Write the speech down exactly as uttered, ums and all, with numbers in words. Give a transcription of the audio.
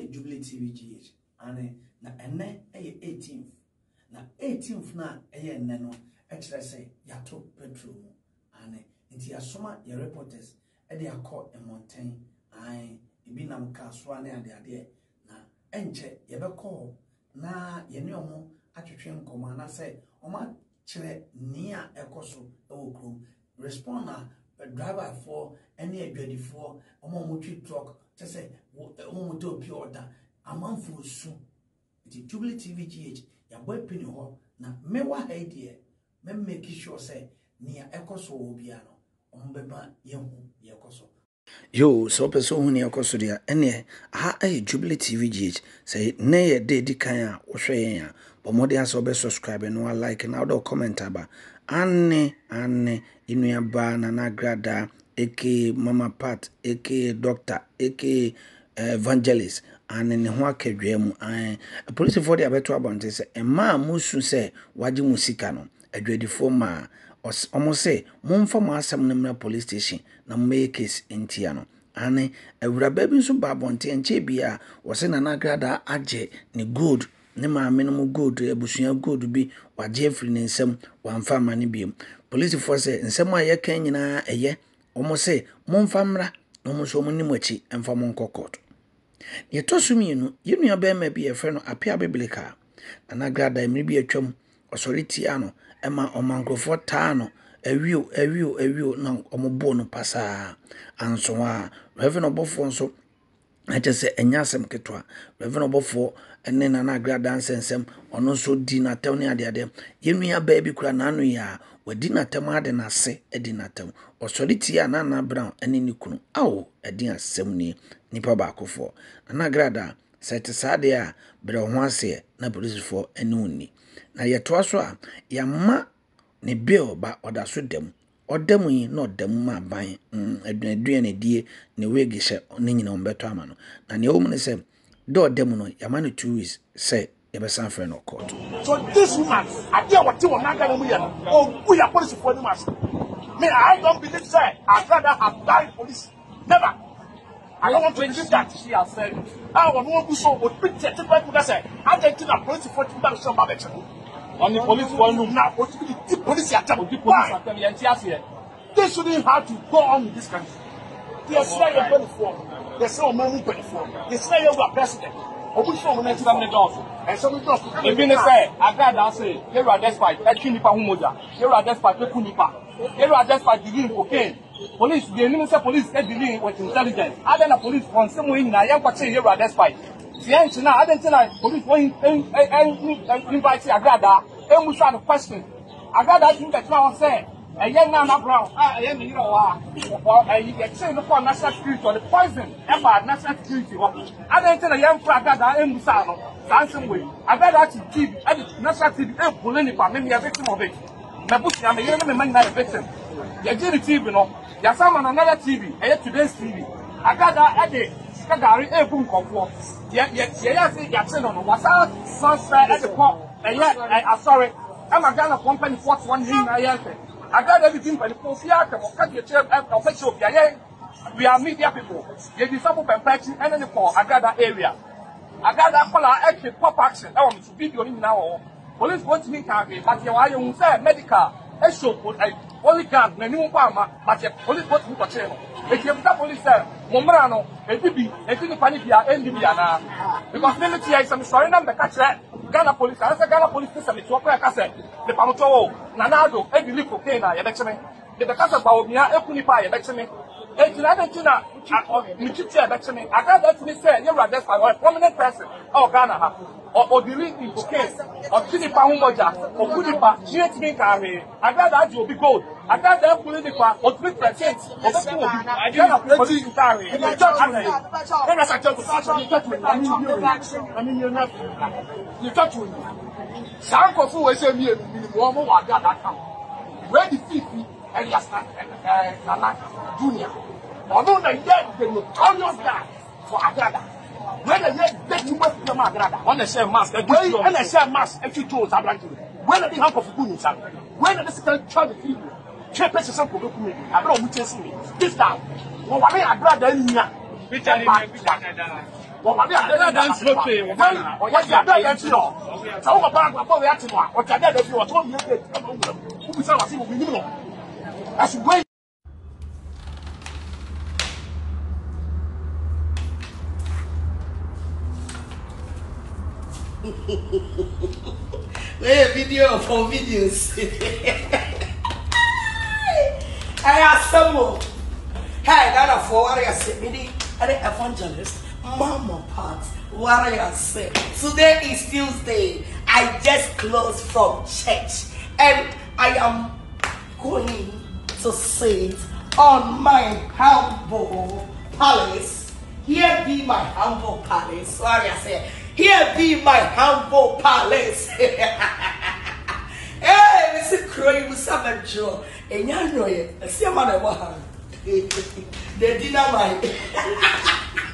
Jubilee T V G H ane na ene eye eighteenth na eighteenth na eye ene no e kire se yato petrol mu ane nti asoma ye reporters e de akọ emonten ai ibi nam ka so ane ade ade na enche ye bekọ na ye ne omo atwetwe nkoma na se oma kire nia ekoso e wo krom respond na driver for any adwadi for omo mo twi truck te se omo to pure order amanfo su the Jubilee T V G H ya boy pini ho na mewa ha die me make sure say nia ekoso obi ano omo beba yehu yekoso yo so person hu nia ekoso dia ene ha eh Jubilee T V G H say ne ye de di kan a wo hwe yan bomode aso be subscribe no like na do comment aba anne anne inuya ba na nagrada aka Mama Pat aka Doctor aka Evangelist and ne ho akadwam an police for the abeto abonte se ema musu se waje musika no adwadifo ma omo se momfa mo asem no na police station na make case entia no ane awuraba bi nso ba abonte enche bia wo se na nagrada age ne good ne ma menum good abusua good bi waje afri ne nsem wamfa ma ne biem police force nsem a yekan nyina eye omo se momfa mra omo so mo nimachi emfa mo nkokot ye tosuminu yenu abema bi efe no apia biblical na nagrada emri bi atwam osoriti ano ema omankrofo taa no awiu awiu awiu na omobo no pasa anso a reverend obofo nso aje se enyasem ketwa reverend obofo ene na nagrada ansensem ono so di na taw ne ade ade yenu ya ba bi kura nanu ya wadi na tam ade na se edi na tam osoriti ya na na brown ene ni kunu awo edi asem ni nipa ba akofo na nagrada sete sade a bre ho ase na police for ene uni na yeto so a yamma ne bill ba oda so dem odam yi na odam ma ban adunadua ne die ne wegi hye ne nyina ombeto ama no na ne omu ne se do odam no yama ne two weeks say ye be san friend of court. So this woman I tell what you want na mu ya oh we are police for the mass me I don't believe say I rather have died police never. I don't want to believe that she has said I want to go so but picture take people that say I don't think that police for the show back on the police for room now what the police are telling the police are telling you they shouldn't have to go on in this country. They say you're twenty-four. They say you're twenty-four. They say you're president. Obu show mo next time the doors. And so we just e bi ne say agrada say you are despite e twi nipa hu moja. You are despite e ku nipa. You are despite dealing cocaine. Police they need say police e dealing with intelligence. Other na police from some way na yan kwache you are despite. The answer na other thing na police when invite agrada e mu say the question. Agrada think that now say a young man brown, I am you know, I say no for national security or the poison about national security. I don't tell a young frag that I am Musano, dancing way. I got actually T V, and national T V, and pulling it, maybe a victim of it. Nabushi, I'm a young man, not a victim. You did the T V, no? You're some another T V, I had today's T V. I got that at the Skagari, a boom of war. Yet, yet, yes, yes, no, what's out, sunset at the pop, and yet, I'm sorry, I'm a gun of company forty one million. I got everything by the post here. We are media people. They disable perpetuity and then for I got that area. I got that color actually pop action. I want to video in now. Police want me carry, but you are you say medical. I show only gun, the new farmer, but the police want me to channel. If you have police there, Momrano, a baby, a thing panitia, and Diana. Because military is some sorry number catch that. Ghana police, I said Ghana police system is what I said. The Pamuto, Nanado, every little Kena, election. The Casa Baumia, Ekunipa, election. It's another Tina, Michicha, election. I got that to me say, you're a desperate, a prominent person, or Ghana, or the lead in Bouquet, or Kinipa Humoja, or Kunipa, near to me carry. I got that you'll be gold. I got that political, or three percent, or the school. I got a police to carry. And the church, and as I tell you, I mean, you're not. You touch with me. Some of you say me, one more I got that count. Where the fifty and yes, Junior. Although the yet the notorious guy for Agrada. When the yet that you must be a Agrada. On the same mask, and the same mask, and you told Abranki. When the hump of Gunisha. When the second child of you. Check us some for me. I don't want to see me. This time. Well, I mean, Agrada in here. Which I Well, my dad dance no pay. What your dad dance no? So what about what we have to do? What your dad do? What we have to do? Who we say was we need no. As we Hey, video for videos. I have some more. Hey, that for what I say, meaning an evangelist, mama part. What I say. Today is Tuesday. I just closed from church, and I am going to sit on my humble palace. Here be my humble palace. Sorry, I say. Here be my humble palace. Hey, Mister Croy, we summon Joe. And you know it. I see a man I want. The dinner, my.